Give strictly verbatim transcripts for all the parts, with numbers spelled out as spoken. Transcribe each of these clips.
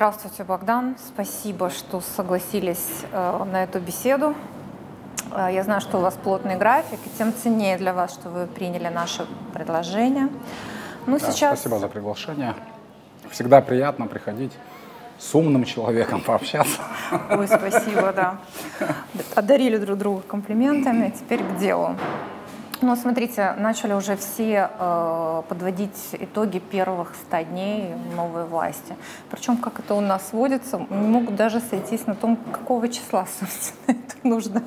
Здравствуйте, Богдан. Спасибо, что согласились э, на эту беседу. Э, я знаю, что у вас плотный график, и тем ценнее для вас, что вы приняли наше предложение. Ну, да, сейчас... Спасибо за приглашение. Всегда приятно приходить с умным человеком пообщаться. Ой, спасибо, да. Одарили друг друга комплиментами. Теперь к делу. Ну, смотрите, начали уже все э, подводить итоги первых ста дней новой власти. Причем, как это у нас сводится, не могут даже сойтись на том, какого числа, собственно, это нужно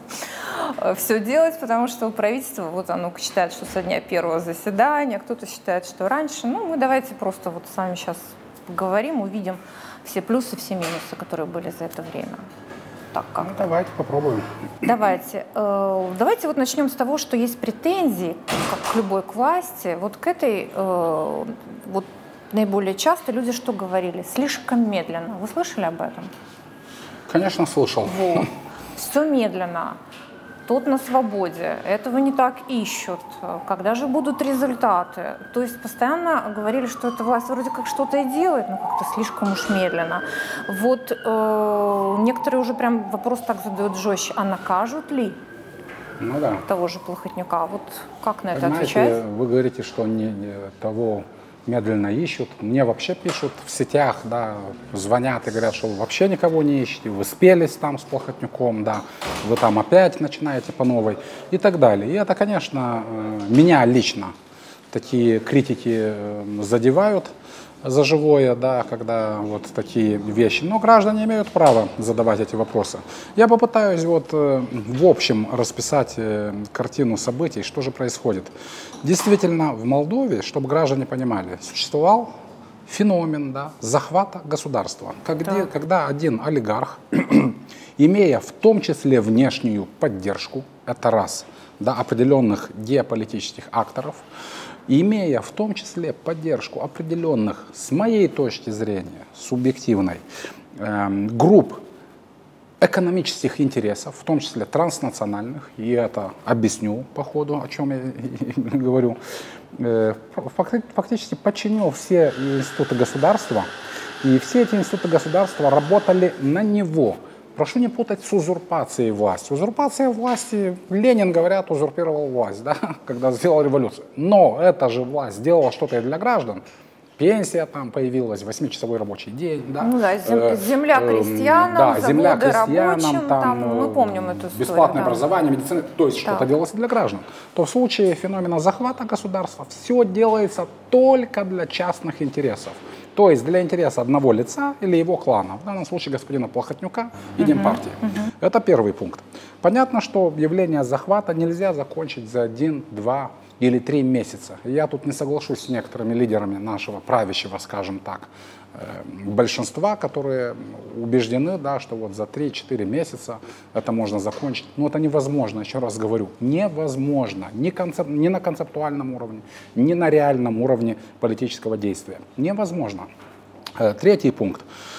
все делать, потому что у правительства, вот оно считает, что со дня первого заседания, кто-то считает, что раньше. Ну, мы давайте просто вот с вами сейчас поговорим, увидим все плюсы, все минусы, которые были за это время. Так, как ну, давайте попробуем. Давайте. Э, давайте вот начнем с того, что есть претензии, как к любой к власти. Вот к этой, э, вот наиболее часто люди что говорили? Слишком медленно. Вы слышали об этом? Конечно, слышал. Вот. Все медленно. Тут на свободе. Этого не так ищут. Когда же будут результаты? То есть постоянно говорили, что эта власть вроде как что-то и делает, но как-то слишком уж медленно. Вот э, некоторые уже прям вопрос так задают жестче. А накажут ли ну, да. того же Плохотнюка? Вот как на это Понимаете, отвечать? Вы говорите, что не, не того медленно ищут. Мне вообще пишут в сетях, да, звонят и говорят, что вы вообще никого не ищете, вы спелись там с Плохотнюком, да, вы там опять начинаете по новой и так далее. И это, конечно, меня лично такие критики задевают за живое, да, когда вот такие вещи. Но граждане имеют право задавать эти вопросы. Я попытаюсь вот в общем расписать картину событий, что же происходит. Действительно, в Молдове, чтобы граждане понимали, существовал феномен, да, захвата государства, когда, когда один олигарх, имея в том числе внешнюю поддержку, это раз, да, определенных геополитических акторов, имея в том числе поддержку определенных, с моей точки зрения, субъективной, э, групп экономических интересов, в том числе транснациональных, и это объясню по ходу, о чем я говорю, э, фактически подчинил все институты государства, и все эти институты государства работали на него. Прошу не путать с узурпацией власти. Узурпация власти, Ленин, говорят, узурпировал власть, да, когда сделал революцию. Но эта же власть сделала что-то и для граждан. Пенсия там появилась, восьмичасовой рабочий день. Да. Ну да, земля крестьянам, да, земля крестьянам, рабочим, там, там, мы помним эту историю. Бесплатное да. образование, медицина, то есть да. Что-то делалось для граждан. То в случае феномена захвата государства все делается только для частных интересов. То есть для интереса одного лица или его клана, в данном случае господина Плохотнюка и uh-huh, Демпартии. Uh-huh. Это первый пункт. Понятно, что явление захвата нельзя закончить за один, два или три месяца. Я тут не соглашусь с некоторыми лидерами нашего правящего, скажем так, большинства, которые убеждены, да, что вот за три-четыре месяца это можно закончить. Но это невозможно, еще раз говорю, невозможно. Ни, концеп... ни на концептуальном уровне, ни на реальном уровне политического действия. Невозможно. Третий пункт.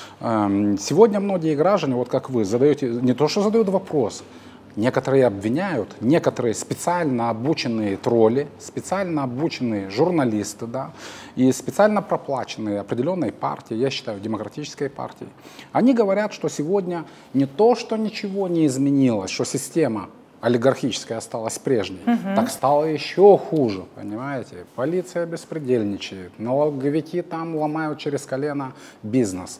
Сегодня многие граждане, вот как вы, задаете, не то что задают вопрос, некоторые обвиняют, некоторые специально обученные тролли, специально обученные журналисты, да, и специально проплаченные определенной партией, я считаю, демократической партией. Они говорят, что сегодня не то, что ничего не изменилось, что система олигархическая осталась прежней, угу. Так стало еще хуже, понимаете? Полиция беспредельничает, налоговики там ломают через колено бизнес.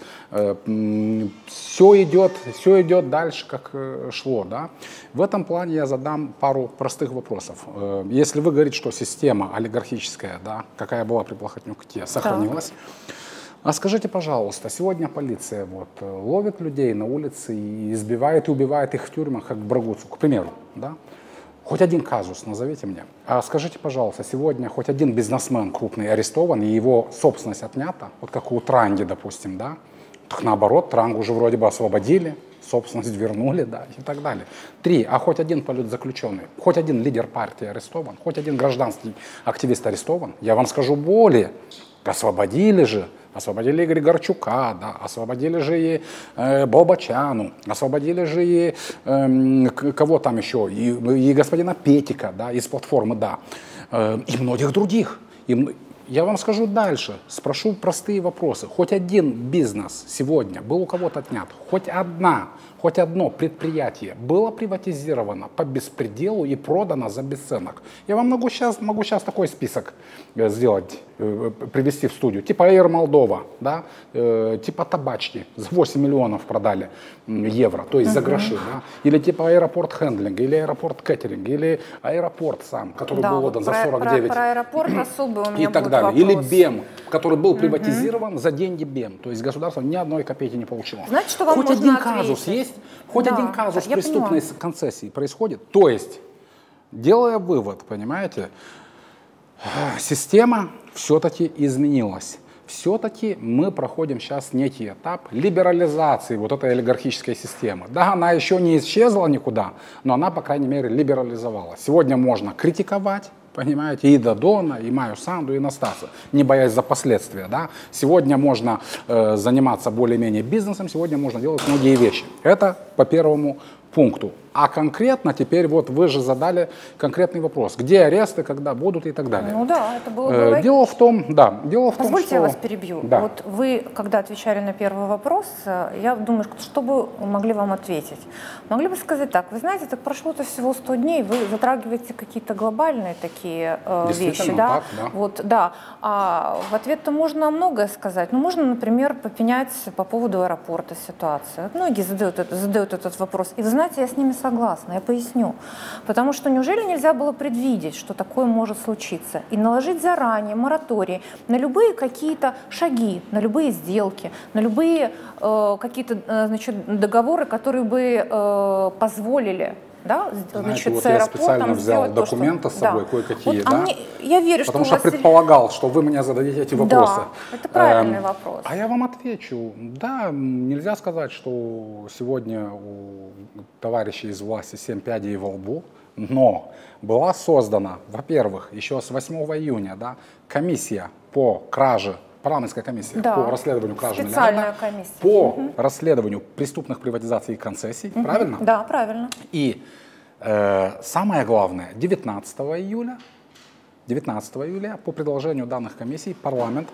Все идет, все идет дальше, как шло, да? В этом плане я задам пару простых вопросов. Если вы говорите, что система олигархическая, да, какая была при Плохотнюке, сохранилась, так. А скажите, пожалуйста, сегодня полиция вот, ловит людей на улице и избивает и убивает их в тюрьмах, как Брагуцу, к примеру, да? Хоть один казус назовите мне. А скажите, пожалуйста, сегодня хоть один бизнесмен крупный арестован, и его собственность отнята, вот как у Транги, допустим, да? Так наоборот, Трангу уже вроде бы освободили, собственность вернули, да, и так далее. Три. А хоть один политзаключенный, хоть один лидер партии арестован, хоть один гражданский активист арестован, я вам скажу более, освободили же. Освободили и Григорчука, да, освободили же и э, Болбочану, освободили же и э, кого там еще, и, и господина Петика, да, из платформы, да, э, и многих других. И, Я вам скажу дальше, спрошу простые вопросы. Хоть один бизнес сегодня был у кого-то отнят, хоть одна, хоть одно предприятие было приватизировано по беспределу и продано за бесценок. Я вам могу сейчас, могу сейчас такой список сделать, привести в студию. Типа Air Moldova, да? э, типа табачки за восемь миллионов продали евро, то есть uh-huh. за гроши. Да? Или типа аэропорт хендлинг, или аэропорт кеттеринг, или аэропорт сам, который да, был отдан про, за сорок девять. Про, про аэропорт особый у меня и так далее. Вопрос. Или БЕМ, который был приватизирован uh-huh. за деньги БЕМ. То есть государство ни одной копейки не получило. Значит, что вам хоть можно один ответить. казус есть, хоть да, один казус да, преступной поняла. концессии происходит. То есть, делая вывод, понимаете, система все-таки изменилась. Все-таки мы проходим сейчас некий этап либерализации вот этой олигархической системы. Да, она еще не исчезла никуда, но она, по крайней мере, либерализовалась. Сегодня можно критиковать, понимаете, и Додона, и Майю Санду, и Настаса, не боясь за последствия. Да? Сегодня можно э, заниматься более-менее бизнесом, сегодня можно делать многие вещи. Это по первому пункту. А конкретно теперь вот вы же задали конкретный вопрос. Где аресты, когда будут и так далее. Ну да, это было бы... Дело в том, да, дело в том, Позвольте, что... я вас перебью. Да. Вот вы, когда отвечали на первый вопрос, я думаю, что бы могли вам ответить? Могли бы сказать так, вы знаете, так прошло-то всего сто дней, вы затрагиваете какие-то глобальные такие э, вещи, да? Так, да. Вот, да. А в ответ-то можно многое сказать. Ну, можно, например, попенять по поводу аэропорта ситуацию. Многие задают, это, задают этот вопрос. И вы знаете, я с ними согласна, я поясню. Потому что неужели нельзя было предвидеть, что такое может случиться, и наложить заранее мораторий на любые какие-то шаги, на любые сделки, на любые э, какие-то э, значит, договоры, которые бы э, позволили, да, знаете, значит, вот с аэропортом я специально взял документы то, что... с собой, да. кое-какие, вот, да? А мне, я верю, Потому что, что вас... предполагал, что вы мне зададите эти вопросы. Да, это правильный эм, вопрос. А я вам отвечу. Да, нельзя сказать, что сегодня у товарищей из власти семь пядей во лбу, но была создана, во-первых, еще с восьмого июня, да, комиссия по краже, парламентская комиссия да, по расследованию кражи специальная миллиарда, комиссия. по угу. расследованию преступных приватизаций и концессий, угу. правильно? Да, правильно. И э, самое главное, девятнадцатого июля, девятнадцатого июля по предложению данных комиссий парламент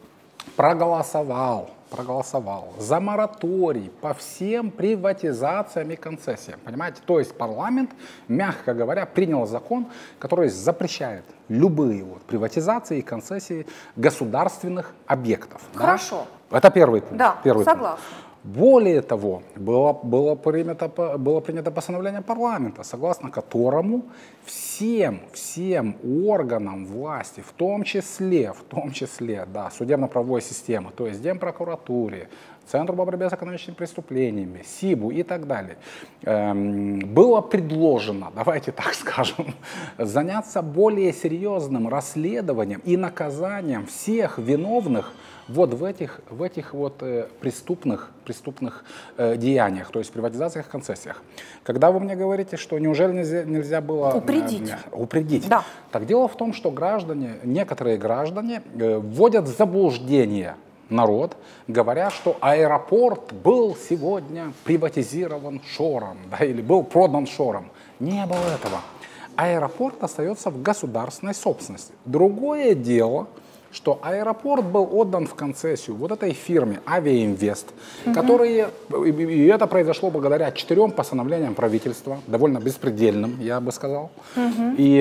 проголосовал, проголосовал за мораторий по всем приватизациям и концессиям. Понимаете? То есть парламент, мягко говоря, принял закон, который запрещает любые вот приватизации и концессии государственных объектов. Хорошо. Да? Это первый пункт. Да, первый согласна. Пункт. Более того, было, было, принято, было принято постановление парламента, согласно которому всем, всем органам власти, в том числе, в том числе, да, судебно-правовой системы, то есть Генпрокуратуре, Центру по борьбе с экономическими преступлениями, СИБу и так далее, эм, было предложено, давайте так скажем, заняться более серьезным расследованием и наказанием всех виновных вот в этих, в этих вот э, преступных, преступных э, деяниях, то есть приватизациях, концессиях. Когда вы мне говорите, что неужели нельзя, нельзя было... Упредить. Э, упредить. Да. Так дело в том, что граждане, некоторые граждане э, вводят в заблуждение народ, говоря, что аэропорт был сегодня приватизирован Шором, да, или был продан Шором. Не было этого. Аэропорт остается в государственной собственности. Другое дело, что аэропорт был отдан в концессию вот этой фирме «Авиаинвест», угу. которые, и это произошло благодаря четырем постановлениям правительства, довольно беспредельным, я бы сказал. Угу. И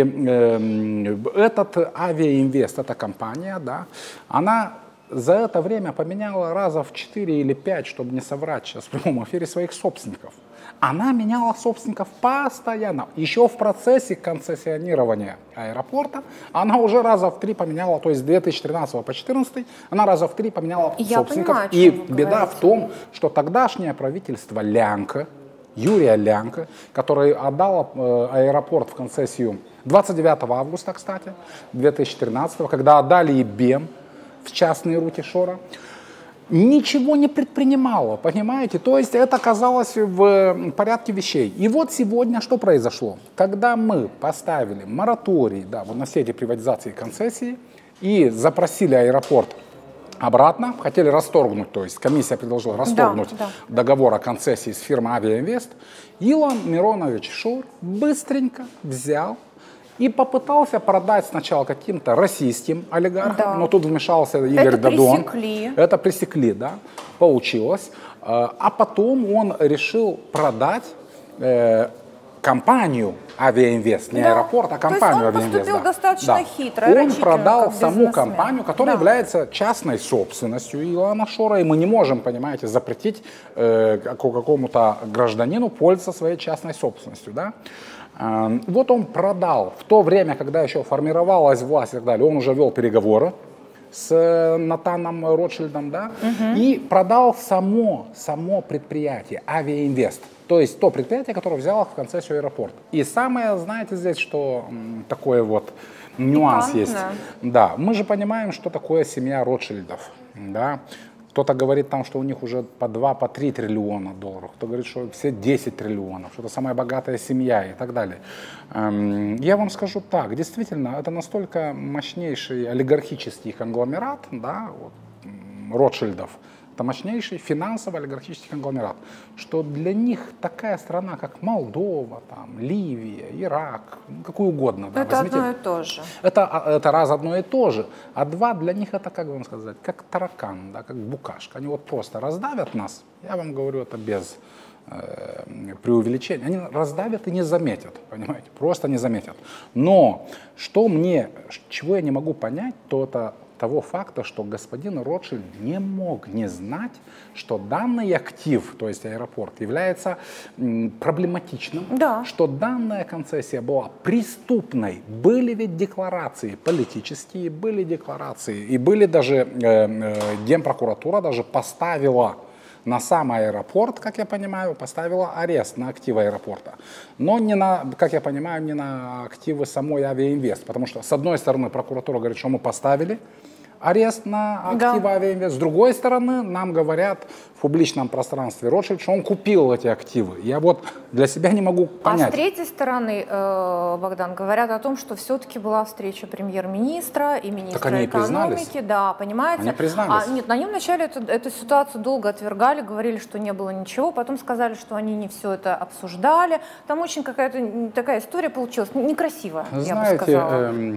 э, этот «Авиаинвест», эта компания, да, она за это время поменяла раза в четыре или пять, чтобы не соврать сейчас в прямом эфире, своих собственников. Она меняла собственников постоянно. Еще в процессе концессионирования аэропорта она уже раза в три поменяла, то есть с две тысячи тринадцатого по две тысячи четырнадцатый она раза в три поменяла Я собственников. Понимаю, И беда говорите. в том, что тогдашнее правительство Лянка, Юрия Лянка, который отдал э, аэропорт в концессию двадцать девятого августа, кстати, две тысячи тринадцатого, когда отдали и БЕМ в частные руки Шора, ничего не предпринимала, понимаете? То есть это оказалось в порядке вещей. И вот сегодня что произошло? Когда мы поставили мораторий, да, вот на все эти приватизации и концессии и запросили аэропорт обратно, хотели расторгнуть, то есть комиссия предложила расторгнуть да, да. договор о концессии с фирмой «Авиаинвест», Илон Миронович Шор быстренько взял и попытался продать сначала каким-то российским олигархам, да. но тут вмешался Игорь Это Додон. Пресекли. Это пресекли, да, получилось. А потом он решил продать э, компанию Авиаинвест, не да. аэропорт, а компанию Авиаинвест. Он поступил да. достаточно да. хитро. Он продал саму компанию, которая да. является частной собственностью Илона Шора, и мы не можем, понимаете, запретить э, какому-то гражданину пользоваться своей частной собственностью, да. Э, вот он продал в то время, когда еще формировалась власть и так далее, он уже вел переговоры с Натаном Ротшильдом, да, угу. и продал само, само предприятие Авиаинвест. То есть то предприятие, которое взяло в концессию аэропорт. И самое, знаете, здесь, что м, такой вот нюанс Пикантно. есть. Да, мы же понимаем, что такое семья Ротшильдов. Да? Кто-то говорит там, что у них уже по два, по три триллиона долларов. Кто говорит, что все десять триллионов, что это самая богатая семья и так далее. Эм, я вам скажу так, действительно, это настолько мощнейший олигархический конгломерат, да, вот, Ротшильдов. Это мощнейший финансово олигархический конгломерат, что для них такая страна, как Молдова, там, Ливия, Ирак, какую угодно. Да, это возьмите, одно и то же. Это, это раз одно и то же, а два для них это, как вам сказать, как таракан, да, как букашка. Они вот просто раздавят нас, я вам говорю это без э, преувеличения, они раздавят и не заметят, понимаете, просто не заметят. Но что мне, чего я не могу понять, то это того факта, что господин Ротшильд не мог не знать, что данный актив, то есть аэропорт, является м, проблематичным, да. что данная концессия была преступной. Были ведь декларации политические, были декларации, и были даже, э, э, Генпрокуратура даже поставила на сам аэропорт, как я понимаю, поставила арест на активы аэропорта. Но не на, как я понимаю, не на активы самой Авиаинвест, потому что с одной стороны прокуратура говорит, что мы поставили арест на активы да. Авиаинвест. С другой стороны, нам говорят в публичном пространстве Ротшильд, что он купил эти активы. Я вот для себя не могу понять. А с третьей стороны, э, Богдан, говорят о том, что все-таки была встреча премьер-министра и министра экономики. Да, понимаете? Они признались. А, нет, они вначале эту, эту ситуацию долго отвергали, говорили, что не было ничего, потом сказали, что они не все это обсуждали. Там очень какая-то такая история получилась, некрасивая, Знаете, я бы сказала. Э,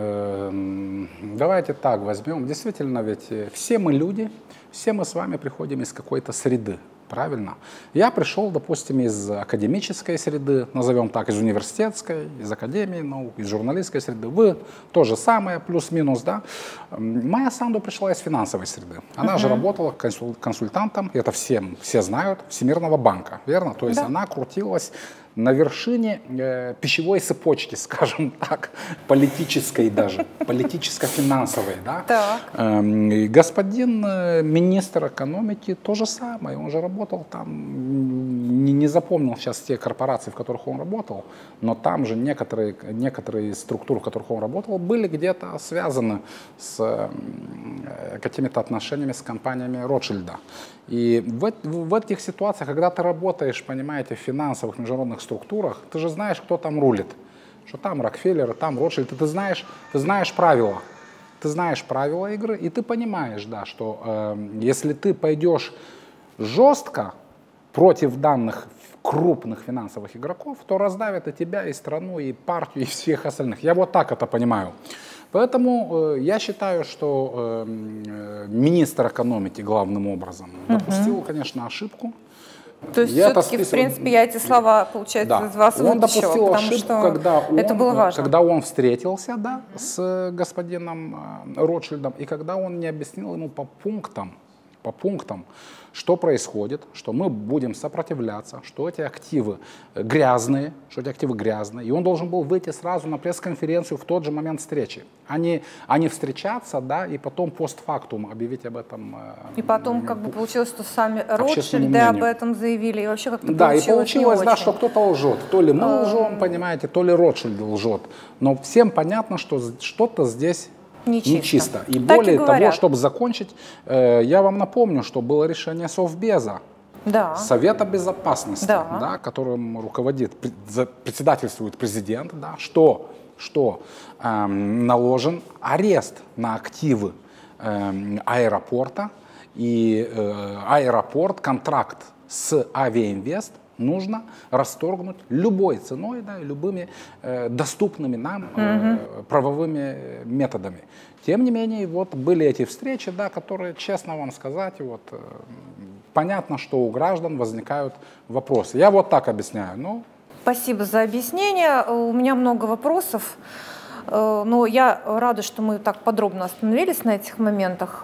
э, давайте так возьмем. Действительно, ведь все мы люди, все мы с вами приходим из какой-то среды, правильно? Я пришел, допустим, из академической среды, назовем так, из университетской, из академии наук, из журналистской среды. Вы то же самое, плюс-минус, да? Майя Санду пришла из финансовой среды. Она uh-huh. же работала консуль- консультантом, это всем, все знают, Всемирного банка, верно? То есть да. она крутилась на вершине э, пищевой цепочки, скажем так, политической даже, политическо-финансовой. Да? Так. Эм, и господин э, министр экономики то же самое, он же работал там, не, не запомнил сейчас те корпорации, в которых он работал, но там же некоторые, некоторые из структур, в которых он работал, были где-то связаны с э, какими-то отношениями с компаниями Ротшильда. И в, в, в этих ситуациях, когда ты работаешь, понимаете, в финансовых международных структурах, ты же знаешь, кто там рулит. Что там Рокфеллер, там Ротшильд. Ты знаешь, ты знаешь правила. Ты знаешь правила игры, и ты понимаешь, да, что э, если ты пойдешь жестко против данных крупных финансовых игроков, то раздавят и тебя, и страну, и партию, и всех остальных. Я вот так это понимаю. Поэтому э, я считаю, что э, министр экономики главным образом угу. допустил, конечно, ошибку. То есть все-таки, в принципе, я эти слова, получается, да. из вас он вытащила, допустил потому ошибку, что когда он, это было важно. Когда он встретился да, с господином Ротшильдом, и когда он не объяснил ему по пунктам, по пунктам, что происходит, что мы будем сопротивляться, что эти активы грязные, что эти активы грязные. И он должен был выйти сразу на пресс-конференцию в тот же момент встречи, а не, а не встречаться, да, и потом постфактум объявить об этом. И потом как бы получилось, что сами Ротшильды об этом заявили, и вообще как-то да, получилось и получилось, да, очень. что кто-то лжет. То ли мы лжем, понимаете, то ли Ротшильд лжет. Но всем понятно, что что-то здесь Нечисто. Нечисто. И так более и того, чтобы закончить, э, я вам напомню, что было решение Совбеза, да. Совета Безопасности, да. Да, которым руководит, председательствует президент, да, что, что э, наложен арест на активы э, аэропорта, и э, аэропорт, контракт с Авиаинвест нужно расторгнуть любой ценой, да, любыми э, доступными нам э, правовыми методами. Тем не менее, вот были эти встречи, да, которые, честно вам сказать, вот, э, понятно, что у граждан возникают вопросы. Я вот так объясняю. Ну, спасибо за объяснение. У меня много вопросов. Но я рада, что мы так подробно остановились на этих моментах.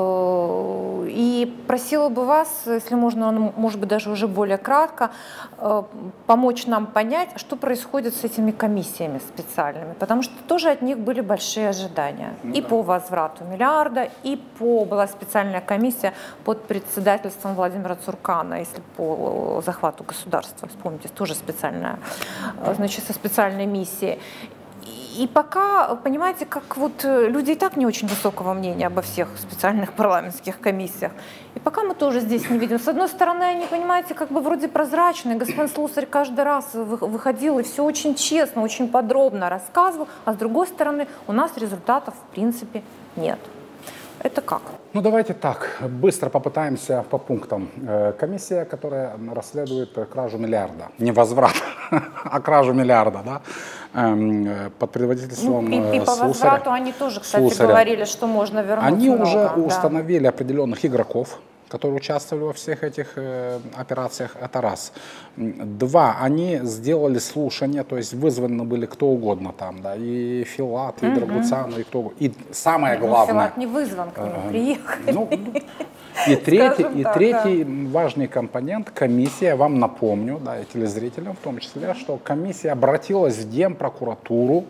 И просила бы вас, если можно, может быть, даже уже более кратко, помочь нам понять, что происходит с этими комиссиями специальными. Потому что тоже от них были большие ожидания. Ну, и да. по возврату миллиарда, и по... Была специальная комиссия под председательством Владимира Цуркана, если по захвату государства. Вспомните, тоже специальная, значит, со специальной миссией. И пока, понимаете, как вот люди и так не очень высокого мнения обо всех специальных парламентских комиссиях. И пока мы тоже здесь не видим. С одной стороны, они, понимаете, как бы вроде прозрачные. Господин Слусарь каждый раз выходил и все очень честно, очень подробно рассказывал. А с другой стороны, у нас результатов в принципе нет. Это как? Ну, давайте так, быстро попытаемся по пунктам. Комиссия, которая расследует кражу миллиарда, не возврат, а кражу миллиарда, да, под предводительством ну, и, и по Слусаря. Возврату они тоже, кстати, Слусаря. Говорили, что можно вернуть Они много, уже да. установили определенных игроков, которые участвовали во всех этих э, операциях, это раз. Два, они сделали слушания, то есть вызваны были кто угодно там, да, и Филат, и Драгуцан, и кто угодно. И самое ну, главное... Филат не вызван, к нему э, приехали. Ну, и третий, и так, третий да. важный компонент, комиссия, вам напомню, да, и телезрителям в том числе, что комиссия обратилась в Генпрокуратуру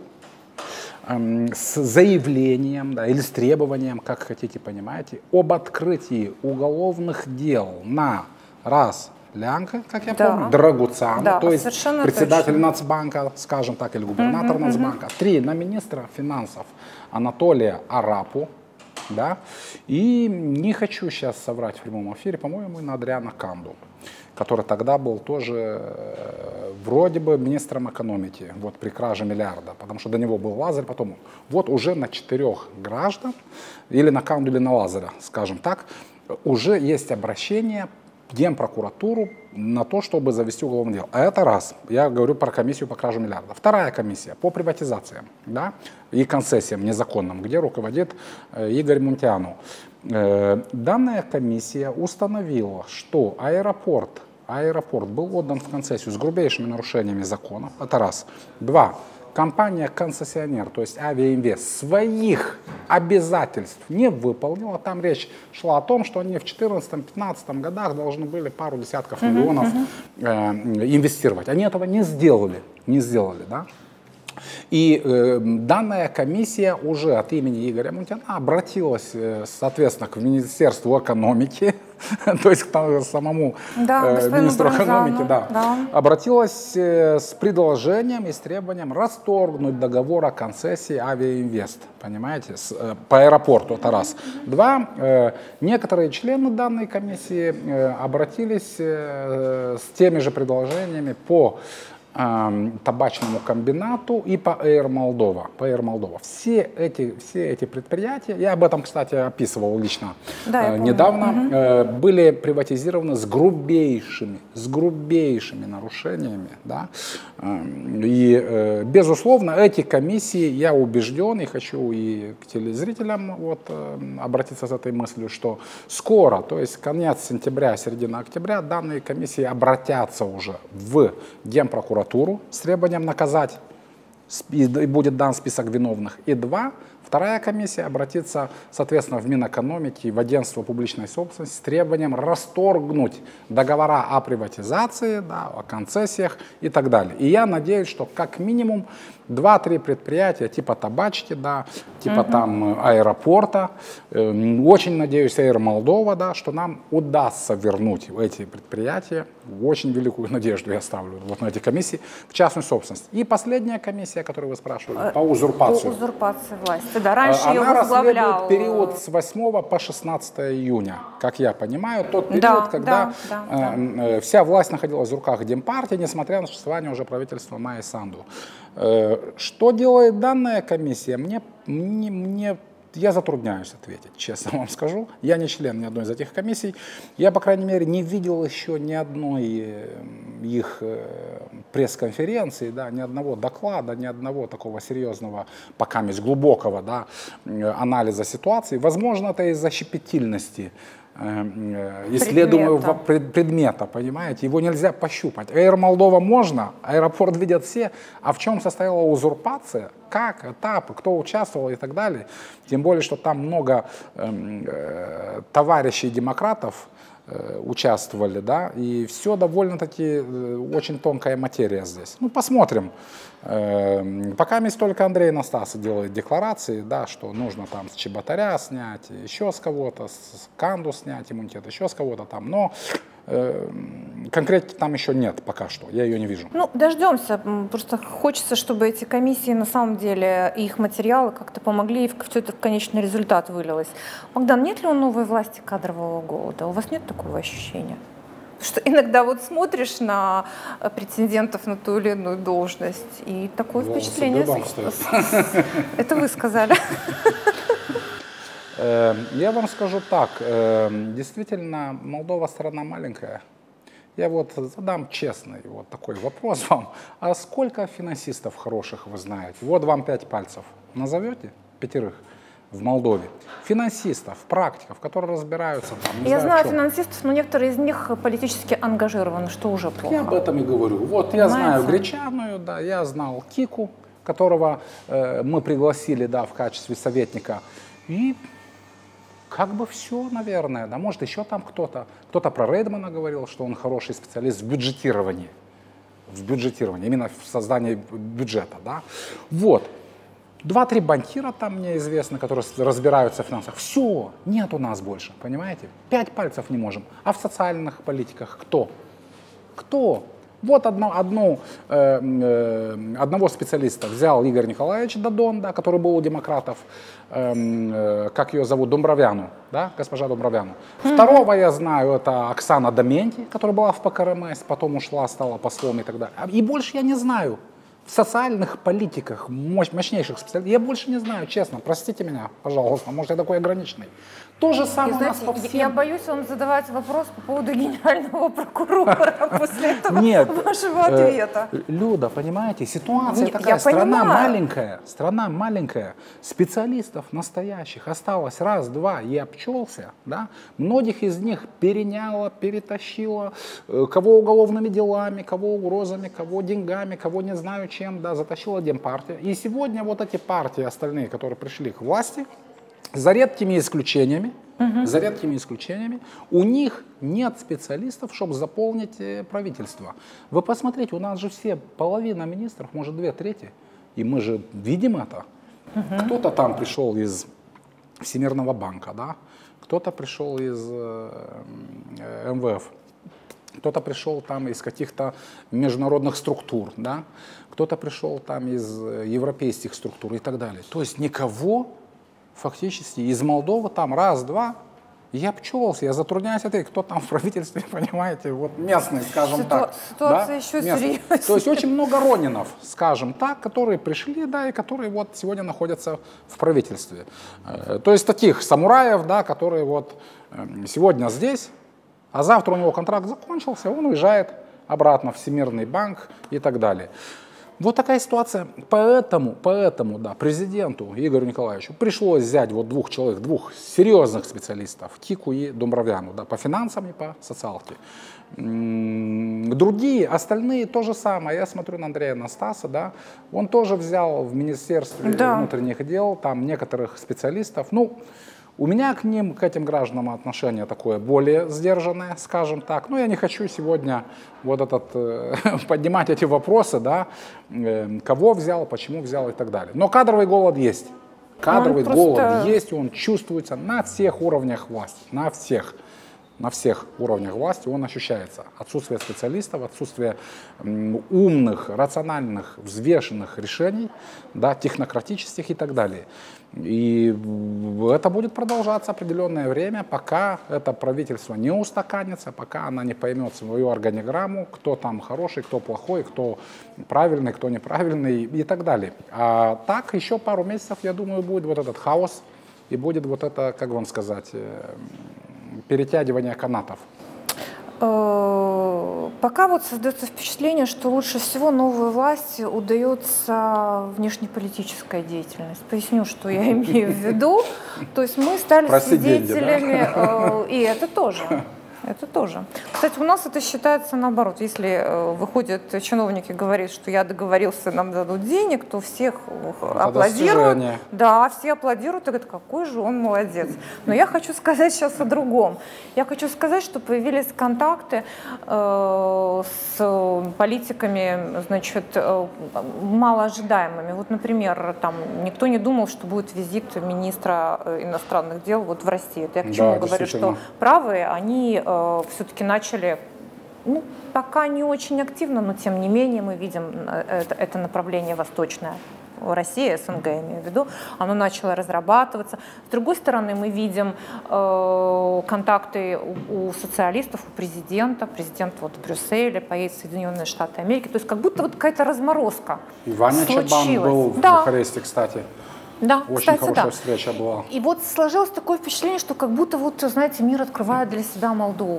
с заявлением, да, или с требованием, как хотите, понимаете, об открытии уголовных дел на раз Лянка, как я да. помню, Драгуцана, да, то есть председатель точно. Нацбанка, скажем так, или губернатор uh-huh, Нацбанка. uh-huh. Три, на министра финансов Анатолия Арапу, да, и не хочу сейчас соврать в прямом эфире, по-моему, на Адриана Канду, который тогда был тоже э, вроде бы министром экономики, вот при краже миллиарда, потому что до него был Лазарь, потом вот уже на четырех граждан, или на Канду, или на Лазаря, скажем так, уже есть обращение в Генпрокуратуру на то, чтобы завести уголовное дело. А это раз. Я говорю про комиссию по краже миллиарда. Вторая комиссия по приватизациям, да, и концессиям незаконным, где руководит э, Игорь Мунтяну. Э, данная комиссия установила, что аэропорт, аэропорт был отдан в концессию с грубейшими нарушениями закона. Это раз. Два. Компания-концессионер, то есть Авиаинвест, своих обязательств не выполнила. Там речь шла о том, что они в две тысячи четырнадцатом-две тысячи пятнадцатом годах должны были пару десятков uh-huh, миллионов uh-huh. э, инвестировать. Они этого не сделали. Не сделали, да? И э, данная комиссия уже от имени Игоря Мунтяна обратилась, э, соответственно, к Министерству экономики, то есть к самому да, э, министру Брынзану, экономики, да, да. обратилась э, с предложением и с требованием расторгнуть договор о концессии Авиаинвест, понимаете, с, э, по аэропорту, это раз. Два, э, некоторые члены данной комиссии э, обратились э, с теми же предложениями по табачному комбинату и по Air Moldova. По Air Moldova. Все эти, все эти предприятия, я об этом, кстати, описывал лично да, э, недавно, угу. э, были приватизированы с грубейшими, с грубейшими нарушениями. Да? И, э, безусловно, эти комиссии, я убежден и хочу и к телезрителям вот, э, обратиться с этой мыслью, что скоро, то есть конец сентября, середина октября, данные комиссии обратятся уже в Генпрокуратуру с требованием наказать, и будет дан список виновных. И два, вторая комиссия обратится, соответственно, в Минэкономики и в Агентство публичной собственности с требованием расторгнуть договора о приватизации, да, о концессиях и так далее. И я надеюсь, что как минимум два-три предприятия типа табачки, да, типа uh-huh. там аэропорта, э, очень надеюсь, Air Moldova, да, что нам удастся вернуть эти предприятия. Очень великую надежду я ставлю вот на эти комиссии в частную собственность. И последняя комиссия, о которой вы спрашивали, по узурпации. По узурпации власти, да, раньше Она ее возглавлял. расследует период с восьмого по шестнадцатое июня, как я понимаю, тот период, да, когда да, да, э, э, вся власть находилась в руках Демпартии, несмотря на существование уже правительства Майи Санду. Что делает данная комиссия? Мне, мне, мне я затрудняюсь ответить, честно вам скажу. Я не член ни одной из этих комиссий. Я, по крайней мере, не видел еще ни одной их пресс-конференции, да, ни одного доклада, ни одного такого серьезного, пока месть глубокого, да, анализа ситуации. Возможно, это из-за щепетильности исследуемого предмета. предмета, понимаете, его нельзя пощупать. Air Moldova можно, аэропорт видят все, а в чем состояла узурпация, как, этапы, кто участвовал и так далее. Тем более, что там много э, товарищей демократов э, участвовали, да, и все довольно-таки э, очень тонкая материя здесь. Ну, посмотрим. Э, пока месть только Андрей Анастасов делает декларации, да, что нужно там с Чеботаря снять, еще с кого-то, с Канду снять иммунитет, еще с кого-то там, но э, конкретно там еще нет пока что, я ее не вижу. Ну, дождемся, просто хочется, чтобы эти комиссии на самом деле, и их материалы как-то помогли, и все это в конечный результат вылилось. Богдан, нет ли у новой власти кадрового голода? У вас нет такого ощущения? Что иногда вот смотришь на претендентов на ту или иную должность, и такое Волосы впечатление... Это вы сказали. Я вам скажу так, действительно, Молдова страна маленькая. Я вот задам честный вот такой вопрос вам. А сколько финансистов хороших вы знаете? Вот вам пять пальцев. Назовете пятерых в Молдове? Финансистов, практиков, которые разбираются там. Я знаю, знаю финансистов, но некоторые из них политически ангажированы, что уже плохо. Я об этом и говорю. Вот понимаете? Я знаю Гречаную, да, я знал Кику, которого э, мы пригласили, да, в качестве советника. И как бы все, наверное, да, может еще там кто-то, кто-то про Рейдмана говорил, что он хороший специалист в бюджетировании, в бюджетировании, именно в создании бюджета, да, вот. Два-три банкира там мне известны, которые разбираются в финансах. Все, нет у нас больше, понимаете? Пять пальцев не можем. А в социальных политиках кто? Кто? Вот одно, одну, э, э, одного специалиста взял Игорь Николаевич Дадон, да, который был у демократов, э, э, как ее зовут, Домбровяну, да, госпожа Домбровяну. Mm-hmm. Второго я знаю, это Оксана Доменти, которая была в ПКРМС, потом ушла, стала послом и так далее. И больше я не знаю. В социальных политиках, мощ, мощнейших специалистов, я больше не знаю, честно, простите меня, пожалуйста, может, я такой ограниченный. То же самое знаете, у нас по всем... Я боюсь вам задавать вопрос по поводу генерального прокурора после этого Нет, вашего ответа. Э, Люда, понимаете, ситуация Нет, такая, страна понимаю. маленькая, страна маленькая, специалистов настоящих осталось раз, два, я обчелся, да, многих из них переняло, перетащило, э, кого уголовными делами, кого угрозами, кого деньгами, кого не знаю чем, да, затащила Демпартия. И сегодня вот эти партии остальные, которые пришли к власти, за редкими исключениями, угу. за редкими исключениями, у них нет специалистов, чтобы заполнить правительство. Вы посмотрите, у нас же все, половина министров, может две трети, и мы же видим это. Угу. Кто-то там пришел из Всемирного банка, да, кто-то пришел из э, эм вэ эф, кто-то пришел там из каких-то международных структур, да, кто-то пришел там из европейских структур и так далее. То есть никого фактически из Молдовы там раз-два, я обчелся, я затрудняюсь ответить, кто там в правительстве, понимаете, вот местный, скажем Ситу... так. Ситуация да? еще серьезнее. То есть очень много Ронинов, скажем так, которые пришли, да, и которые вот сегодня находятся в правительстве. То есть таких самураев, да, которые вот сегодня здесь, а завтра у него контракт закончился, он уезжает обратно в Всемирный банк и так далее. Вот такая ситуация. Поэтому, поэтому, да, президенту Игорю Николаевичу пришлось взять вот двух человек, двух серьезных специалистов, Кику и Домбровяну, да, по финансам и по социалке. Другие, остальные то же самое. Я смотрю на Андрея Анастаса, да, он тоже взял в Министерстве да. внутренних дел там некоторых специалистов. Ну, у меня к ним, к этим гражданам отношение такое более сдержанное, скажем так. Но я не хочу сегодня вот этот, э, поднимать эти вопросы, да, э, кого взял, почему взял и так далее. Но кадровый голод есть. Кадровый просто... голод есть, он чувствуется на всех уровнях власти, на всех. На всех уровнях власти он ощущается. Отсутствие специалистов, отсутствие умных, рациональных, взвешенных решений, да, технократических и так далее. И это будет продолжаться определенное время, пока это правительство не устаканится, пока она не поймет свою органиграмму, кто там хороший, кто плохой, кто правильный, кто неправильный и так далее. А так еще пару месяцев, я думаю, будет вот этот хаос и будет вот это, как вам сказать, перетягивание канатов? Пока вот создается впечатление, что лучше всего новой власти удается внешнеполитическая деятельность. Поясню, что я имею в виду. То есть мы стали свидетелями, да? И это тоже. Это тоже. Кстати, у нас это считается наоборот. Если э, выходят чиновники и говорят, что я договорился, нам дадут денег, то всех это аплодируют. Достижение. Да, все аплодируют и говорят, какой же он молодец. Но я хочу сказать сейчас о другом. Я хочу сказать, что появились контакты э, с политиками, значит, э, малоожидаемыми. Вот, например, там никто не думал, что будет визит министра иностранных дел вот в России. Это я к чему да, говорю, что правые, они э, все-таки начали, ну, пока не очень активно, но тем не менее мы видим это, это направление восточное. Россия, СНГ, я имею в виду, оно начало разрабатываться. С другой стороны, мы видим э, контакты у, у социалистов, у президента. Президент вот в Брюсселе, поедет в Соединенные Штаты Америки. То есть как будто вот какая-то разморозка И Ваня Чабан был в да. Бухаресте, кстати. Да, очень кстати, хорошая да. встреча была. И вот сложилось такое впечатление, что как будто вот, знаете, мир открывает для себя Молдову.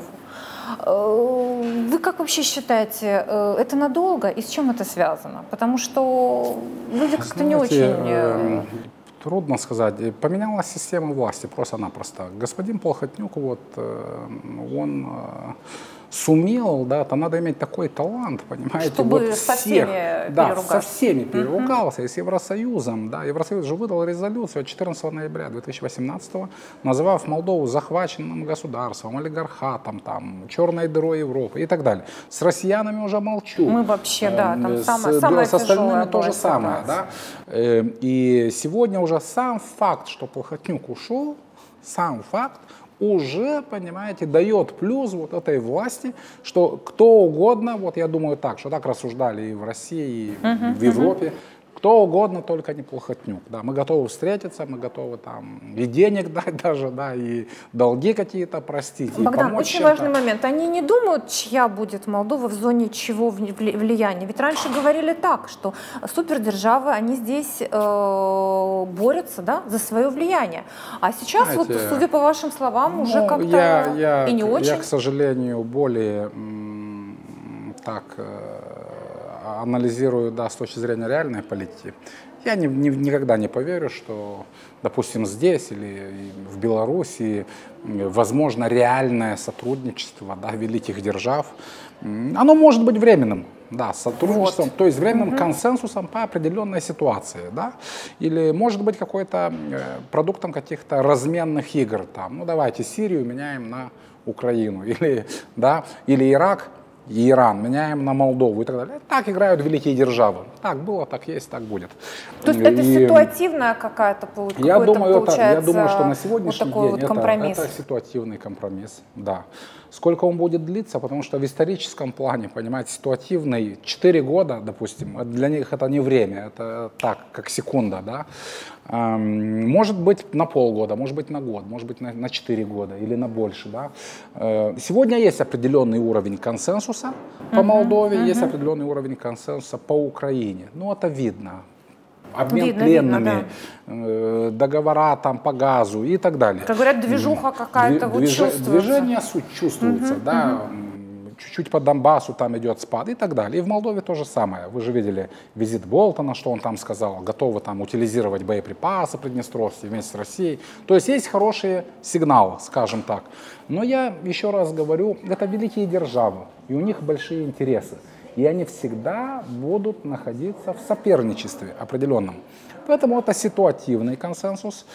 Вы как вообще считаете, это надолго и с чем это связано? Потому что люди как-то не очень... Трудно сказать. Поменялась система власти просто-напросто. Господин Плохотнюк, вот, он сумел, да, там надо иметь такой талант, понимаете, чтобы вот со всех, всеми да, со всеми переругался, uh-huh. и с Евросоюзом, да, Евросоюз же выдал резолюцию четырнадцатого ноября две тысячи восемнадцатого, называв Молдову захваченным государством, олигархатом, там, черной дырой Европы и так далее. С россиянами уже молчу. Мы вообще, да, там с, самое, самое с остальными то же ситуация. самое, да. И сегодня уже сам факт, что Плохотнюк ушел, сам факт, уже, понимаете, дает плюс вот этой власти, что кто угодно, вот я думаю так, что так рассуждали и в России, и uh-huh, в Европе, uh-huh. кто угодно, только не Плохотнюк. Да, мы готовы встретиться, мы готовы там и денег дать даже, да, и долги какие-то простить. Богдан, и помочь очень чем-то. важный момент. Они не думают, чья будет Молдова в зоне чего влияния. Ведь раньше говорили так, что супердержавы, они здесь э, борются, да, за свое влияние. А сейчас, знаете, вот, судя по вашим словам, ну, уже как-то я, я, и не очень. Я, к сожалению, более м, так... Э, анализирую, да, с точки зрения реальной политики, я не, не, никогда не поверю, что, допустим, здесь или в Беларуси возможно реальное сотрудничество, да, великих держав. Оно может быть временным, да, сотрудничеством, вот. То есть временным угу. консенсусом по определенной ситуации, да, или может быть какой-то продуктом каких-то разменных игр, там, ну давайте Сирию меняем на Украину, или, да, или Ирак и Иран меняем на Молдову и так далее. Так играют великие державы. Так было, так есть, так будет. То есть и это ситуативная какая-то получается? Я думаю, это, я думаю, что на сегодняшний вот день вот это, это ситуативный компромисс. Да. Сколько он будет длиться, потому что в историческом плане, понимаете, ситуативный четыре года, допустим, для них это не время, это так, как секунда, да. Может быть на полгода, может быть на год, может быть на, на четыре года или на больше. Да? Сегодня есть определенный уровень консенсуса по Молдове, uh-huh, есть uh-huh. определенный уровень консенсуса по Украине. Ну, это видно. Обмен видно, пленными, видно, да. договора там по газу и так далее. Как говорят, движуха какая-то вот Движ... чувствуется. Движение суть чувствуется, uh-huh, да. Uh-huh. Чуть-чуть по Донбассу там идет спад и так далее. И в Молдове то же самое. Вы же видели визит Болтона, что он там сказал, готовы там утилизировать боеприпасы Приднестровья вместе с Россией. То есть есть хорошие сигналы, скажем так. Но я еще раз говорю, это великие державы, и у них большие интересы. И они всегда будут находиться в соперничестве определенном. Поэтому это ситуативный консенсус,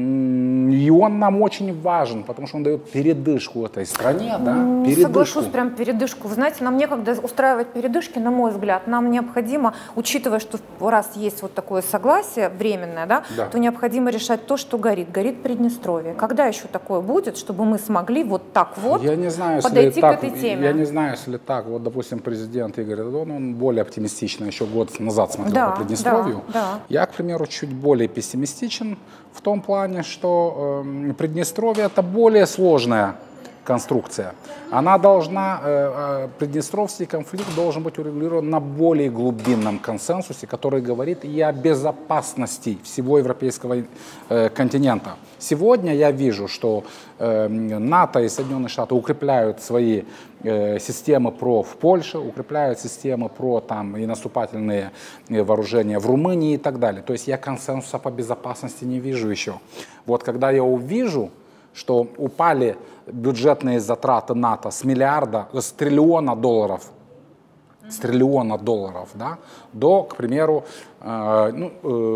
и он нам очень важен, потому что он дает передышку этой стране, да, передышку. Соглашусь, прям передышку. Вы знаете, нам некогда устраивать передышки, на мой взгляд, нам необходимо, учитывая, что раз есть вот такое согласие временное, да, да. то необходимо решать то, что горит. Горит Приднестровье. Когда еще такое будет, чтобы мы смогли вот так вот я не знаю, подойти так, к этой теме? Я не знаю, если так. Вот, допустим, президент Игорь Додон, он более оптимистично еще год назад смотрел да, по Приднестровью. Да, да. Я, к примеру, чуть более пессимистичен в том плане, что э, Приднестровье это более сложная конструкция, она должна, э, Приднестровский конфликт должен быть урегулирован на более глубинном консенсусе, который говорит и о безопасности всего европейского э, континента. Сегодня я вижу, что э, НАТО и Соединенные Штаты укрепляют свои э, системы ПРО в Польше, укрепляют системы ПРО там, и наступательные вооружения в Румынии и так далее. То есть я консенсуса по безопасности не вижу еще. Вот когда я увижу, что упали бюджетные затраты НАТО с миллиарда, с триллиона долларов, с триллиона долларов, да, до, к примеру, э, ну,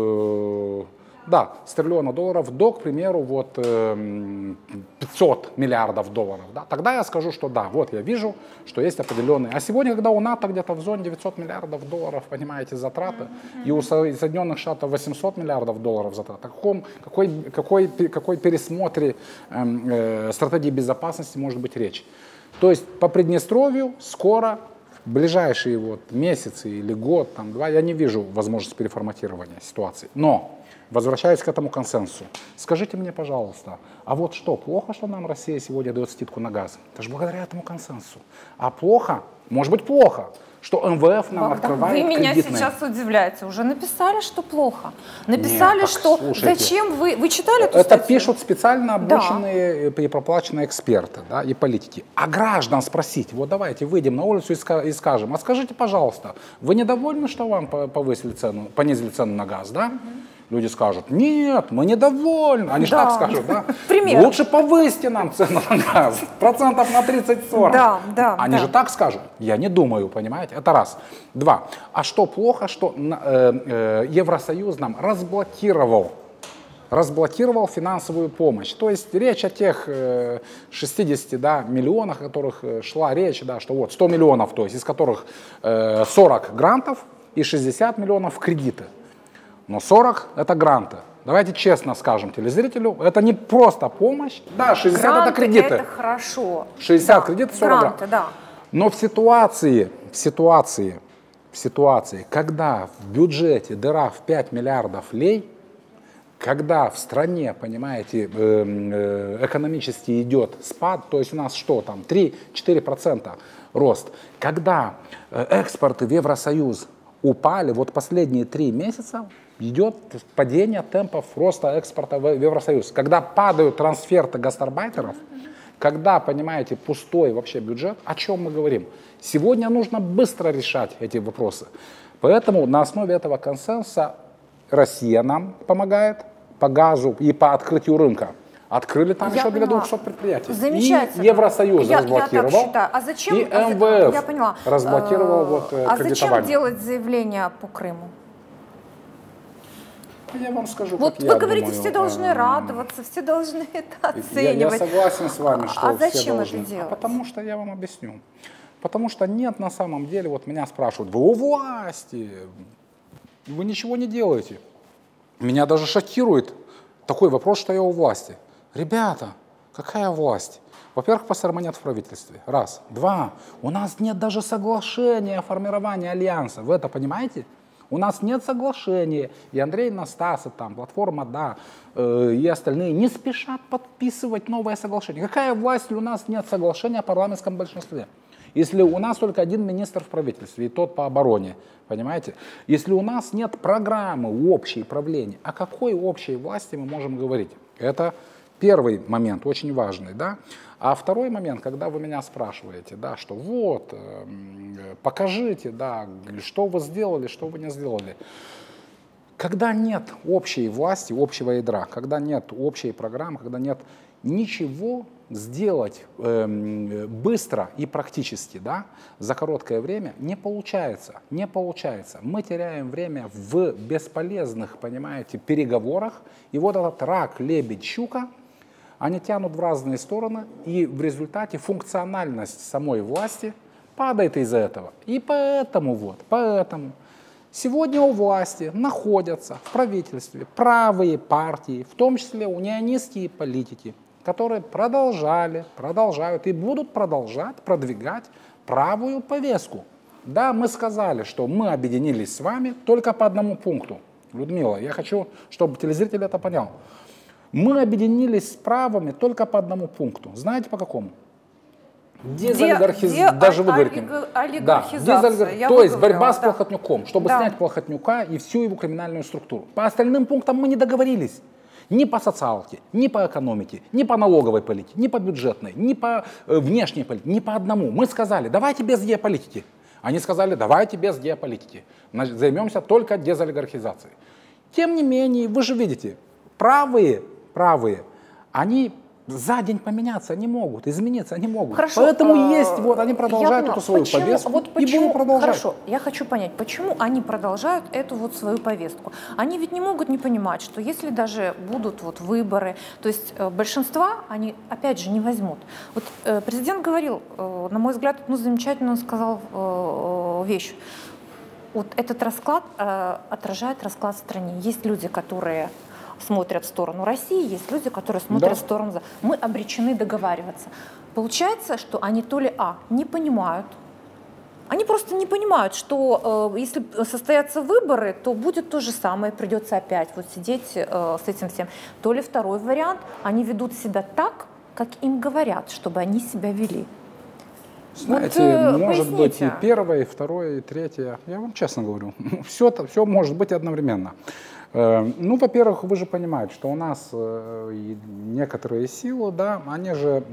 э, да, с триллиона долларов до, к примеру, вот э, пятьсот миллиардов долларов, да, тогда я скажу, что да, вот я вижу, что есть определенные. А сегодня, когда у НАТО где-то в зоне девятьсот миллиардов долларов, понимаете, затраты, и у Соединенных Штатов восемьсот миллиардов долларов затраты, о каком, какой, какой, какой пересмотре э, э, стратегии безопасности может быть речь? То есть по Приднестровью скоро, в ближайшие вот месяцы или год, там, два, я не вижу возможности переформатирования ситуации. Но возвращаясь к этому консенсусу, скажите мне, пожалуйста, а вот что, плохо, что нам Россия сегодня дает скидку на газ? Это же благодаря этому консенсусу. А плохо, может быть плохо, что эм вэ эф нам Богдан, открывает вы меня кредитные. сейчас удивляете. Уже написали, что плохо. Написали, Нет, что слушайте, зачем вы... Вы читали эту это статью? пишут специально обученные и проплаченные эксперты, да, и политики. А граждан спросить, вот давайте выйдем на улицу и, ска и скажем, а скажите, пожалуйста, вы недовольны, что вам повысили цену, понизили цену на газ, да? Угу. Люди скажут, нет, мы недовольны. Они же да. так скажут, да? Пример. Лучше повысьте нам цену на газ, процентов на тридцать-сорок. Да, да, Они да. же так скажут? Я не думаю, понимаете? Это раз. Два. А что плохо, что э, э, Евросоюз нам разблокировал, разблокировал финансовую помощь. То есть речь о тех э, шестидесяти да, миллионах, о которых шла речь, да, что вот сто миллионов, то есть из которых э, сорок грантов и шестьдесят миллионов кредиты. Но сорок это гранты. Давайте честно скажем телезрителю, это не просто помощь. Да, шестьдесят гранты это кредиты. Это хорошо. шестьдесят да. кредитов, сорок гранты, грантов. Да. Но в ситуации, в ситуации, в ситуации, когда в бюджете дыра в пять миллиардов лей, когда в стране, понимаете, экономически идет спад, то есть у нас что там, три-четыре процента рост, когда экспорты в Евросоюз упали, вот последние три месяца идет падение темпов роста экспорта в Евросоюз. Когда падают трансферты гастарбайтеров, когда, понимаете, пустой вообще бюджет, о чем мы говорим? Сегодня нужно быстро решать эти вопросы. Поэтому на основе этого консенсуса Россия нам помогает по газу и по открытию рынка. Открыли там я еще для двухсот предприятий. Замечательно. И Евросоюз я, разблокировал, я так считаю. А зачем, и эм вэ эф я поняла. разблокировал вот, а кредитование. зачем делать заявление по Крыму? Я вам скажу, вот как вы я говорите, думаю, все должны э, радоваться, все должны это оценивать. Я, я согласен с вами, что а все зачем должны. это делать? А потому что я вам объясню. Потому что нет на самом деле, вот меня спрашивают, вы у власти, вы ничего не делаете. Меня даже шокирует такой вопрос, что я у власти. Ребята, какая власть? Во-первых, ПСРМ нет в правительстве. Раз. Два. У нас нет даже соглашения о формировании альянса. Вы это понимаете? У нас нет соглашения. И Андрей Настасов, там, платформа «Да», э, и остальные не спешат подписывать новое соглашение. Какая власть, если у нас нет соглашения о парламентском большинстве? Если у нас только один министр в правительстве, и тот по обороне, понимаете? Если у нас нет программы общей правления, о какой общей власти мы можем говорить? Это первый момент, очень важный, да? А второй момент, когда вы меня спрашиваете, да, что вот, э, покажите, да, что вы сделали, что вы не сделали. Когда нет общей власти, общего ядра, когда нет общей программы, когда нет ничего сделать э, быстро и практически, да, за короткое время не получается, не получается. Мы теряем время в бесполезных, понимаете, переговорах, и вот этот рак, лебедь, щука, они тянут в разные стороны, и в результате функциональность самой власти падает из-за этого. И поэтому вот, поэтому сегодня у власти находятся в правительстве правые партии, в том числе унионистские политики, которые продолжали, продолжают и будут продолжать продвигать правую повестку. Да, мы сказали, что мы объединились с вами только по одному пункту. Людмила, я хочу, чтобы телезритель это понял. Мы объединились с правыми только по одному пункту. Знаете по какому? Дезолигархизация, даже вы говорите. Да, дезолигархизация, то есть борьба с да. Плохотнюком, чтобы да. снять Плохотнюка и всю его криминальную структуру. По остальным пунктам мы не договорились. Ни по социалке, ни по экономике, ни по налоговой политике, ни по бюджетной, ни по э, внешней политике, ни по одному. Мы сказали, давайте без геополитики. Они сказали, давайте без геополитики. Значит, займемся только дезолигархизацией. Тем не менее, вы же видите, правые, правые, они за день поменяться не могут, измениться не могут. Хорошо, Поэтому э, есть, вот они продолжают эту свою почему, повестку вот почему, и будут продолжать. Хорошо, я хочу понять, почему они продолжают эту вот свою повестку. Они ведь не могут не понимать, что если даже будут вот выборы, то есть э, большинства они опять же не возьмут. Вот э, президент говорил, э, на мой взгляд, ну замечательно он сказал э, вещь. Вот этот расклад э, отражает расклад в стране. Есть люди, которые смотрят в сторону России, есть люди, которые смотрят да. в сторону... Мы обречены договариваться. Получается, что они то ли, а, не понимают, они просто не понимают, что э, если состоятся выборы, то будет то же самое, придется опять вот сидеть э, с этим всем. То ли второй вариант, они ведут себя так, как им говорят, чтобы они себя вели. Знаете, вот, может поясните. быть и первое, и второе, и третье. Я вам честно говорю, все, все может быть одновременно. Ну, во-первых, вы же понимаете, что у нас некоторые силы, да, они же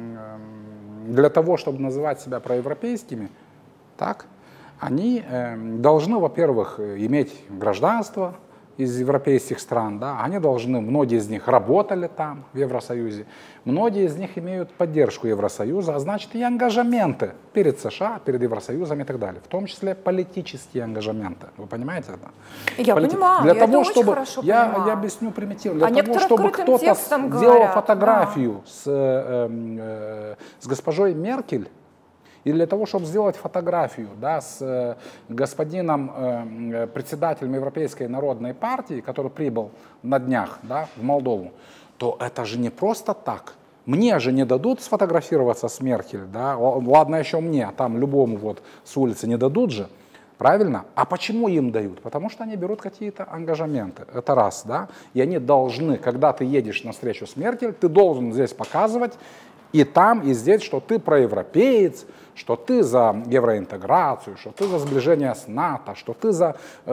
для того, чтобы называть себя проевропейскими, так, они должны, во-первых, иметь гражданство из европейских стран, да, они должны, многие из них работали там, в Евросоюзе, многие из них имеют поддержку Евросоюза, а значит и ангажементы перед США, перед Евросоюзом и так далее, в том числе политические ангажементы. Вы понимаете это? Я Полити... понимаю, для я того, это чтобы... очень хорошо я, понимаю. Я объясню примитивно. Для а того, чтобы кто-то сделал говорят, фотографию да. с, э, э, с госпожой Меркель, и для того, чтобы сделать фотографию, да, с э, господином э, председателем Европейской народной партии, который прибыл на днях, да, в Молдову, то это же не просто так. Мне же не дадут сфотографироваться с Меркель, да, ладно еще мне, а там любому вот с улицы не дадут же, правильно? А почему им дают? Потому что они берут какие-то ангажементы, это раз, да, и они должны, когда ты едешь на встречу с Меркель, ты должен здесь показывать и там, и здесь, что ты проевропеец, что ты за евроинтеграцию, что ты за сближение с НАТО, что ты за,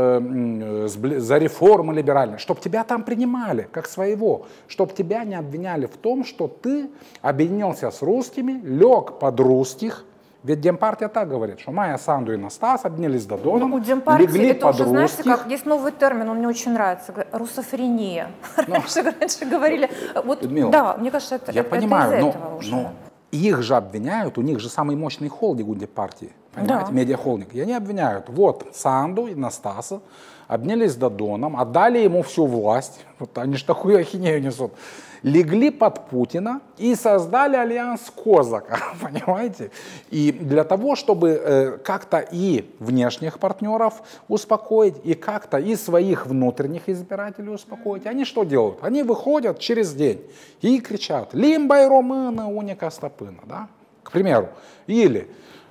э, за реформы либеральные, чтобы тебя там принимали как своего, чтобы тебя не обвиняли в том, что ты объединился с русскими, лег под русских. Ведь Демпартия так говорит, что Майя Санду и Настас обнялись до Дона, ну, у Демпартии легли это под уже, русских. Знаете, как, есть новый термин, он мне очень нравится, русофрения. Ну, раньше, раньше говорили, вот, Людмила, да, мне кажется, это, я это, понимаю, это из но, этого уже. Но их же обвиняют, у них же самый мощный холдинг у Демпартии, понимаете, да. медиахолдинг. И они обвиняют, вот Санду и Настаса обнялись с Додоном, отдали ему всю власть, вот они же такую ахинею несут, легли под Путина и создали альянс Козака, понимаете? И для того, чтобы э, как-то и внешних партнеров успокоить, и как-то и своих внутренних избирателей успокоить, они что делают? Они выходят через день и кричат «Лимбай ромына уника стопына», да? К примеру. Или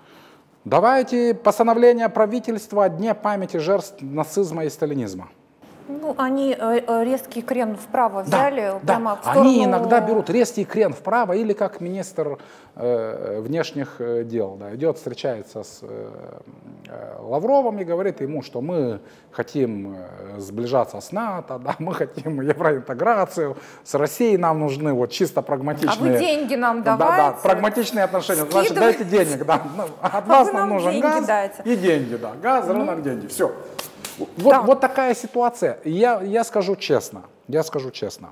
давайте постановление правительства о Дне памяти жертв нацизма и сталинизма. Ну, они э, резкий крен вправо взяли, да, прямо да. в сторону... Они иногда берут резкий крен вправо, или как министр э, внешних дел, да, идет, встречается с э, Лавровым и говорит ему, что мы хотим сближаться с НАТО, да, мы хотим евроинтеграцию, с Россией нам нужны вот чисто прагматичные... А вы деньги нам давайте. Да, да, прагматичные отношения. Значит, дайте денег, да. От а вас нам, нам нужен газ дайте. и деньги, да. Газ, рынок, ну, деньги. Все. Вот, да. вот такая ситуация. Я, я скажу честно, я скажу честно.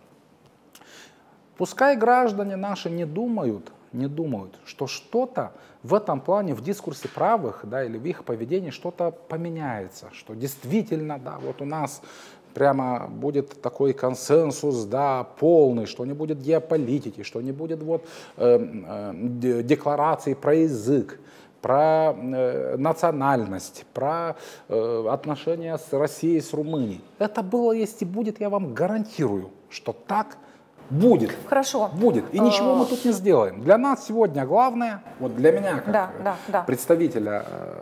Пускай граждане наши не думают, не думают, что что-то в этом плане, в дискурсе правых, да, или в их поведении что-то поменяется, что действительно, да, вот у нас прямо будет такой консенсус, да, полный, что не будет геополитики, что не будет вот э, э, деклараций про язык, про э, национальность, про э, отношения с Россией, с Румынией. Это было, есть и будет, я вам гарантирую, что так будет. Хорошо. Будет. И ничего мы тут не сделаем. Для нас сегодня главное, вот для меня, как да, да, да. представителя э,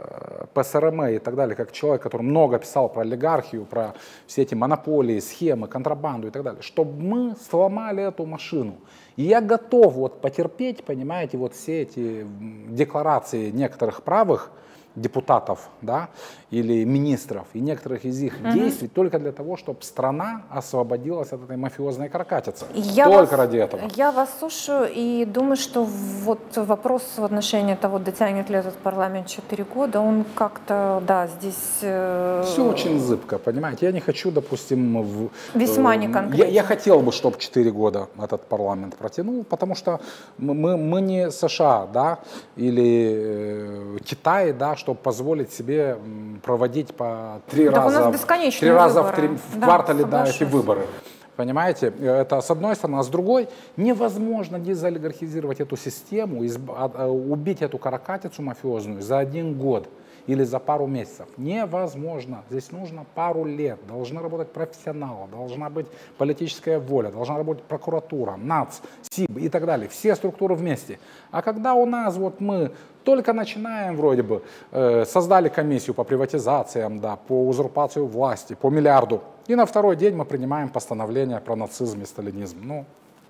ПСРМ и так далее, как человек, который много писал про олигархию, про все эти монополии, схемы, контрабанду и так далее, чтобы мы сломали эту машину. И я готов вот потерпеть, понимаете, вот все эти декларации некоторых правых депутатов, да, или министров, и некоторых из их uh-huh. действий только для того, чтобы страна освободилась от этой мафиозной каракатицы. Я только вас, ради этого. Я вас слушаю и думаю, что вот вопрос в отношении того, дотянет ли этот парламент четыре года, он как-то, да, здесь... Э... Все очень зыбко, понимаете. Я не хочу, допустим... В, Весьма э, неконкретно. Я, я хотел бы, чтобы четыре года этот парламент протянул, потому что мы, мы не США, да, или э, Китай, да, чтобы позволить себе проводить по три так раза, три раза в, три, в да, квартале да, эти выборы. Понимаете, это с одной стороны, а с другой невозможно дезолигархизировать эту систему, убить эту каракатицу мафиозную за один год или за пару месяцев. Невозможно. Здесь нужно пару лет. Должны работать профессионалы, должна быть политическая воля, должна работать прокуратура, НАЦ, СИБ и так далее. Все структуры вместе. А когда у нас вот мы только начинаем вроде бы, э, создали комиссию по приватизациям, да, по узурпации власти, по миллиарду, и на второй день мы принимаем постановление про нацизм и сталинизм. Ну,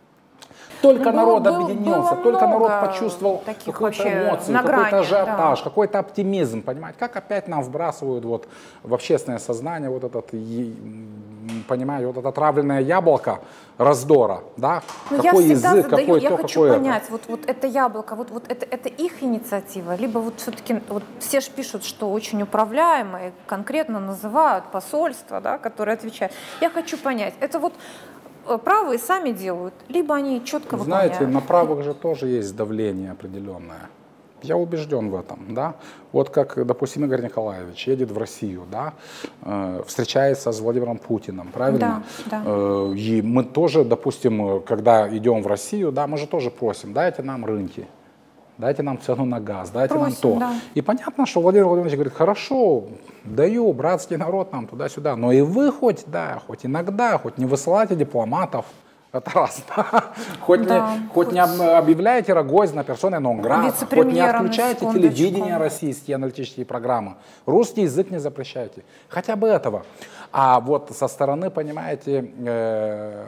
только ну, народ был, объединился, было только народ почувствовал какую-то эмоцию, какой-то ажиотаж, да. какой-то оптимизм, понимаете, как опять нам вбрасывают вот в общественное сознание вот этот, понимаете, вот это отравленное яблоко раздора, да, но какой я язык, задаю, какой я то, хочу какой понять, это. вот, вот это яблоко, вот, вот это, это их инициатива, либо вот все-таки, вот все же пишут, что очень управляемые, конкретно называют посольство, да, которое отвечает. Я хочу понять, это вот правые сами делают, либо они четко выполняют. Знаете, на правых же тоже есть давление определенное. Я убежден в этом, да. Вот как, допустим, Игорь Николаевич едет в Россию, да, э, встречается с Владимиром Путиным, правильно? Да, да. Э, и мы тоже, допустим, когда идем в Россию, да, мы же тоже просим, дайте нам рынки. Дайте нам цену на газ, дайте Просим, нам то. Да. И понятно, что Владимир Владимирович говорит, хорошо, даю, братский народ нам туда-сюда. Но и вы хоть, да, хоть иногда, хоть не высылайте дипломатов, это раз, да. Хоть, да, не, хоть, хоть не объявляете Рогозина персоной нон-грата, хоть не отключаете телевидение российские аналитические программы, русский язык не запрещайте. Хотя бы этого. А вот со стороны, понимаете, э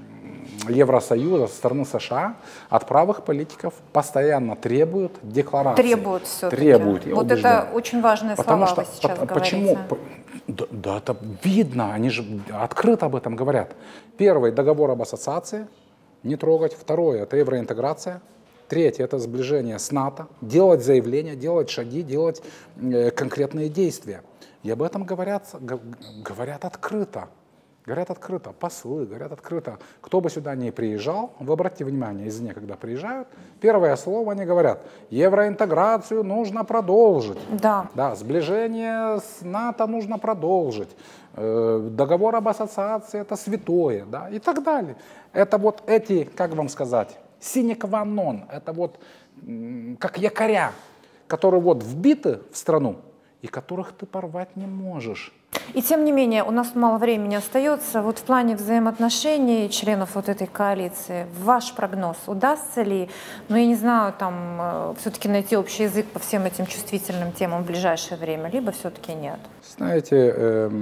Евросоюза, со стороны США от правых политиков постоянно требуют декларации. Требуют все-таки. Требуют, я вот убежден. это очень важные Потому слова что, вы сейчас по, говорите. Почему? Да, да, это видно, они же открыто об этом говорят. Первый, договор об ассоциации, не трогать. Второе, это евроинтеграция. Третье, это сближение с НАТО. Делать заявления, делать шаги, делать э, конкретные действия. И об этом говорят, говорят открыто. Говорят открыто, послы, говорят открыто. Кто бы сюда ни приезжал, вы обратите внимание, извне, когда приезжают, первое слово они говорят, евроинтеграцию нужно продолжить. Да. Да, сближение с НАТО нужно продолжить. Э, договор об ассоциации это святое, да, и так далее. Это вот эти, как вам сказать, sine qua non, это вот как якоря, которые вот вбиты в страну и которых ты порвать не можешь. И тем не менее, у нас мало времени остается. Вот в плане взаимоотношений членов вот этой коалиции, ваш прогноз, удастся ли, ну я не знаю, там все-таки найти общий язык по всем этим чувствительным темам в ближайшее время, либо все-таки нет? Знаете,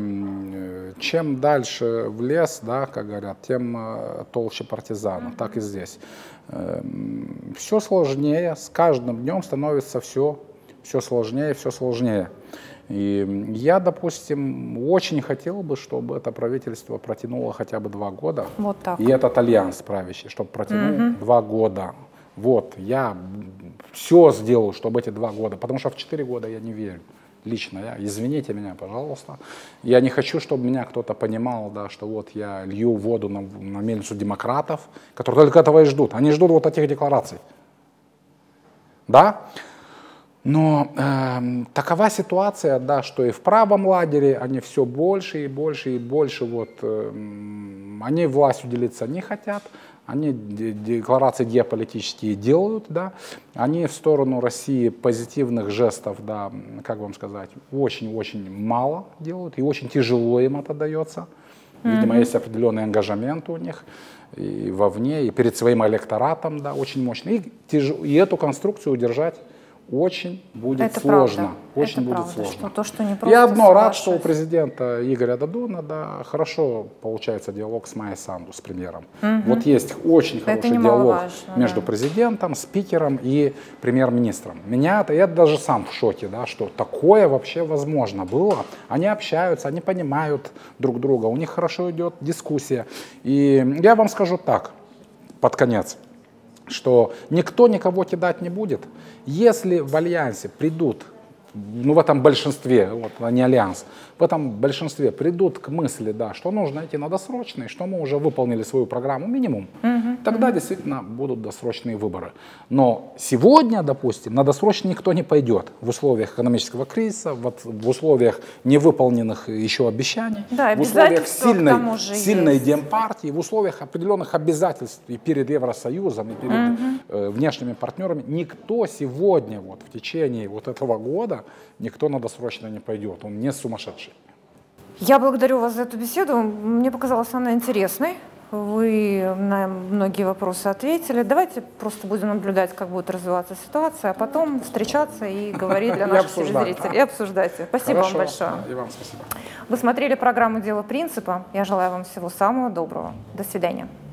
э, чем дальше в лес, да, как говорят, тем э, толще партизана, mm-hmm. так и здесь. Э, все сложнее, с каждым днем становится все, все сложнее, все сложнее. И я, допустим, очень хотел бы, чтобы это правительство протянуло хотя бы два года. Вот так. И этот альянс правящий, чтобы протянул mm-hmm. два года. Вот, я все сделаю, чтобы эти два года, потому что в четыре года я не верю. Лично я, извините меня, пожалуйста. Я не хочу, чтобы меня кто-то понимал, да, что вот я лью воду на, на мельницу демократов, которые только этого и ждут. Они ждут вот этих деклараций. Да? Но э, такова ситуация, да, что и в правом лагере они все больше и больше и больше, вот, э, они властью делиться не хотят, они декларации геополитические делают, да, они в сторону России позитивных жестов, да, как вам сказать, очень-очень мало делают, и очень тяжело им это дается. Видимо, mm-hmm. есть определенный ангажемент у них и вовне, и перед своим электоратом, да, очень мощный. И, тяж... и эту конструкцию удержать очень будет Это сложно. Правда. Очень Это будет правда, сложно. Что то, что не просто Я одно рад, что у соглашусь. президента Игоря Додона, да, хорошо получается диалог с Майей Санду, с премьером. Вот есть очень хороший диалог немаловажно, между да. президентом, спикером и премьер-министром. Меня, я даже сам в шоке, да, что такое вообще возможно было. Они общаются, они понимают друг друга, у них хорошо идет дискуссия. И я вам скажу так, под конец, что никто никого кидать не будет. Если в альянсе придут, ну в этом большинстве, вот, а не альянс, в этом большинстве придут к мысли, да, что нужно идти на досрочные, что мы уже выполнили свою программу минимум, угу, тогда угу. действительно будут досрочные выборы. Но сегодня, допустим, на досрочные никто не пойдет в условиях экономического кризиса, в, в условиях невыполненных еще обещаний, да, в условиях сильной, сильной демпартии, в условиях определенных обязательств и перед Евросоюзом, и перед угу. э, внешними партнерами. Никто сегодня, вот, в течение вот этого года, никто на досрочно не пойдет. Он не сумасшедший. Я благодарю вас за эту беседу. Мне показалась она интересной. Вы на многие вопросы ответили. Давайте просто будем наблюдать, как будет развиваться ситуация, а потом встречаться и говорить для наших телезрителей. И обсуждать. Спасибо вам большое. И вам спасибо. Вы смотрели программу «Дело принципа». Я желаю вам всего самого доброго. До свидания.